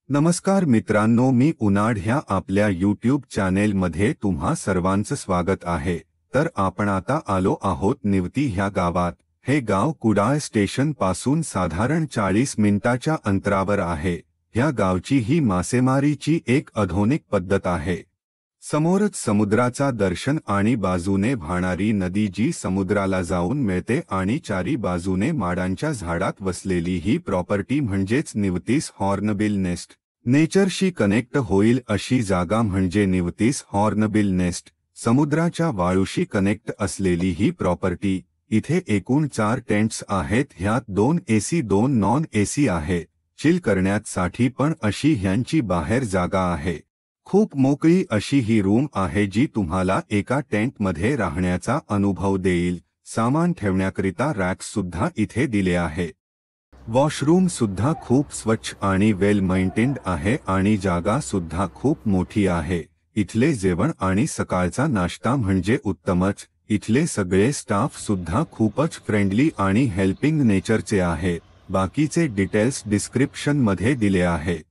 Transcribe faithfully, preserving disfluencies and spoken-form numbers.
नमस्कार मित्रांनो, मी उनाड ह्या आपल्या यूट्यूब चॅनेलमध्ये तुम्हा सर्वांचं स्वागत आहे। तर आपण आता आलो आहोत निवती ह्या गावात। हे गाव कुडाळ स्टेशन पासून साधारण चाळीस मिनिटाच्या अंतरावर आहे। ह्या गावची ही मासेमारीची एक आधुनिक पद्धत आहे। समोरच समुद्राचा दर्शन आणि बाजूने वाहणारी नदी जी समुद्राला जाऊन मिळते आणि चारी बाजूने माडांच्या झाडात वसलेली ही प्रॉपर्टी म्हणजेच निवतीस हॉर्नबिल नेस्ट। नेचरशी कनेक्ट होईल अशी जागा म्हणजे निवतीस हॉर्नबिल नेस्ट। समुद्राच्या वाळूशी कनेक्ट असलेली ही प्रॉपर्टी। इथे एकूण चार टेंट्स आहेत, ह्यात दोन एसी दोन नॉन एसी आहे। चिल करण्यासाठी पण अशी ह्यांची बाहेर जागा आहे। खूप मोकळी अशी ही रूम आहे जी तुम्हाला एका टेंटमध्ये राहण्याचा अनुभव देईल। सामान ठेवण्याकरिता रॅक्स सुद्धा इथे दिले आहे। वॉशरूम सुद्धा खूप स्वच्छ आणि वेल मेंटेन्ड आहे आणि जागा सुद्धा खूप मोठी आहे। इथले जेवण आणि सकाळचा नाश्ता म्हणजे उत्तमच। इथले सगळे स्टाफ सुद्धा खूपच फ्रेंडली आणि हेल्पिंग नेचरचे आहे। बाकीचे डिटेल्स डिस्क्रिप्शन मध्ये दिले आहे।